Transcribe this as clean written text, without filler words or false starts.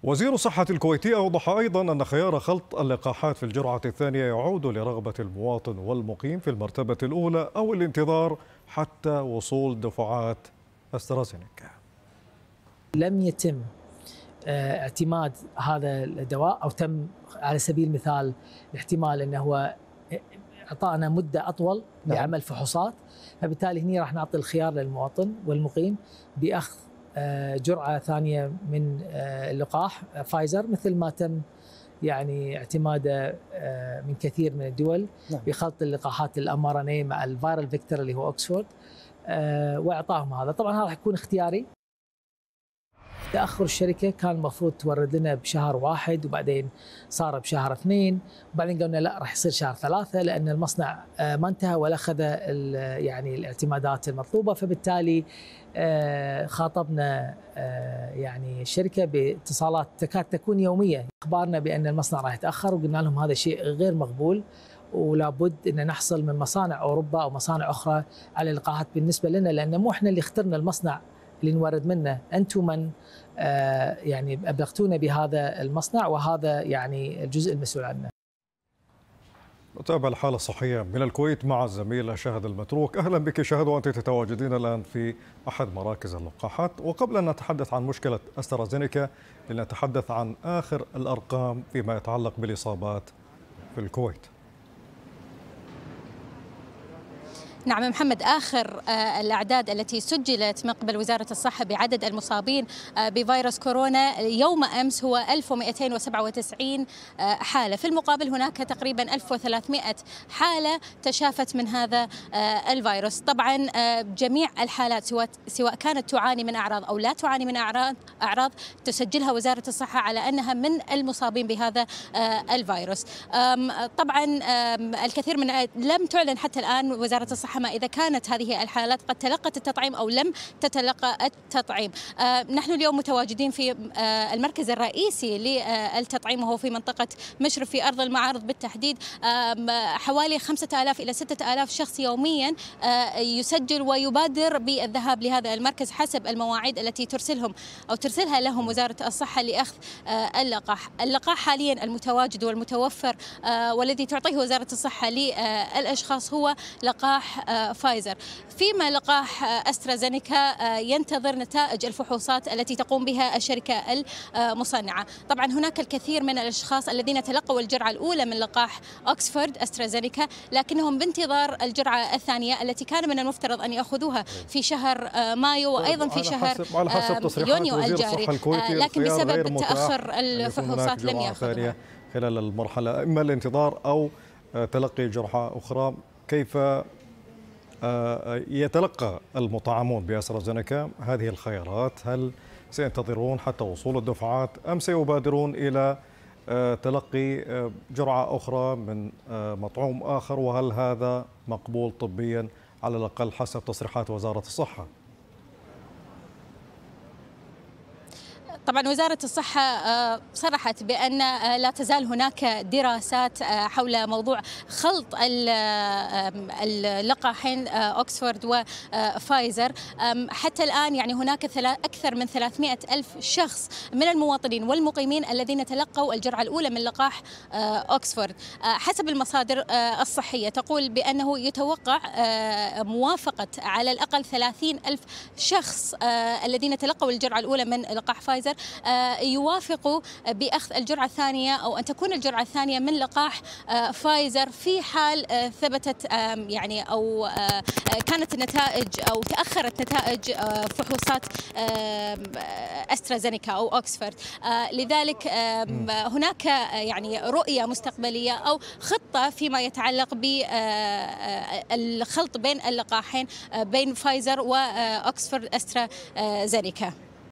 وزير الصحة الكويتي أوضح أيضا أن خيار خلط اللقاحات في الجرعة الثانية يعود لرغبة المواطن والمقيم في المرتبة الأولى أو الانتظار حتى وصول دفعات أسترازينيكا. لم يتم اعتماد هذا الدواء، أو تم على سبيل المثال الاحتمال أنه هو أعطانا مدة أطول لعمل فحوصات، فبالتالي هنا راح نعطي الخيار للمواطن والمقيم بأخذ جرعة ثانية من اللقاح فايزر، مثل ما تم يعني اعتماده من كثير من الدول بخلط اللقاحات الmRNA مع الفيرال فيكتور اللي هو اوكسفورد، واعطاهم هذا. طبعا هذا راح يكون اختياري. تأخر الشركة كان المفروض تورد لنا بشهر 1، وبعدين صار بشهر 2، وبعدين قلنا لا راح يصير شهر 3 لأن المصنع ما انتهى ولا أخذ يعني الاعتمادات المطلوبة، فبالتالي خاطبنا يعني الشركة باتصالات تكاد تكون يومية، أخبارنا بأن المصنع راح يتأخر، وقلنا لهم هذا شيء غير مقبول، ولا بد ان نحصل من مصانع اوروبا او مصانع اخرى على اللقاحات بالنسبه لنا، لان مو احنا اللي اخترنا المصنع اللي نورد منه، انتم من يعني ابلغتونا بهذا المصنع، وهذا يعني الجزء المسؤول عنه. نتابع الحالة الصحية من الكويت مع الزميل شهد المتروك. أهلا بك شهد، وأنت تتواجدين الآن في أحد مراكز اللقاحات. وقبل أن نتحدث عن مشكلة أسترازينيكا لنتحدث عن آخر الأرقام فيما يتعلق بالإصابات في الكويت. نعم محمد، آخر الأعداد التي سجلت من قبل وزارة الصحة بعدد المصابين بفيروس كورونا يوم أمس هو 1297 حالة، في المقابل هناك تقريبا 1300 حالة تشافت من هذا الفيروس. طبعا جميع الحالات سواء كانت تعاني من أعراض أو لا تعاني من أعراض تسجلها وزارة الصحة على أنها من المصابين بهذا الفيروس. طبعا الكثير من لم تعلن حتى الآن وزارة الصحة ما إذا كانت هذه الحالات قد تلقت التطعيم أو لم تتلقى التطعيم. نحن اليوم متواجدين في المركز الرئيسي للتطعيم، وهو في منطقة مشرف في أرض المعارض بالتحديد. حوالي 5000 إلى 6000 شخص يوميا يسجل ويبادر بالذهاب لهذا المركز حسب المواعيد التي ترسلها لهم وزارة الصحة لأخذ اللقاح. اللقاح حاليا المتواجد والمتوفر والذي تعطيه وزارة الصحة للأشخاص هو لقاح فايزر، فيما لقاح أسترازينيكا ينتظر نتائج الفحوصات التي تقوم بها الشركة المصنعة. طبعا هناك الكثير من الأشخاص الذين تلقوا الجرعة الأولى من لقاح أكسفورد أسترازينيكا، لكنهم بانتظار الجرعة الثانية التي كان من المفترض أن يأخذوها في شهر مايو وأيضا في شهر يونيو الجاري، لكن بسبب تأخر الفحوصات لم يأخذوها خلال المرحلة، إما الانتظار أو تلقي جرعة أخرى. كيف يتلقى المطعمون بأسترازينيكا هذه الخيارات؟ هل سينتظرون حتى وصول الدفعات أم سيبادرون إلى تلقي جرعة أخرى من مطعوم آخر؟ وهل هذا مقبول طبيا على الأقل حسب تصريحات وزارة الصحة؟ طبعا وزارة الصحة صرحت بأن لا تزال هناك دراسات حول موضوع خلط اللقاحين أكسفورد وفايزر. حتى الآن يعني هناك أكثر من 300 ألف شخص من المواطنين والمقيمين الذين تلقوا الجرعة الأولى من لقاح أكسفورد. حسب المصادر الصحية تقول بأنه يتوقع موافقة على الأقل 30 ألف شخص الذين تلقوا الجرعة الأولى من لقاح فايزر يوافقوا بأخذ الجرعة الثانية أو أن تكون الجرعة الثانية من لقاح فايزر في حال ثبتت يعني أو كانت النتائج أو تأخرت نتائج فحوصات أسترازينيكا أو أكسفورد. لذلك هناك يعني رؤية مستقبلية أو خطة فيما يتعلق بالخلط بين اللقاحين بين فايزر وأكسفورد أسترازينيكا.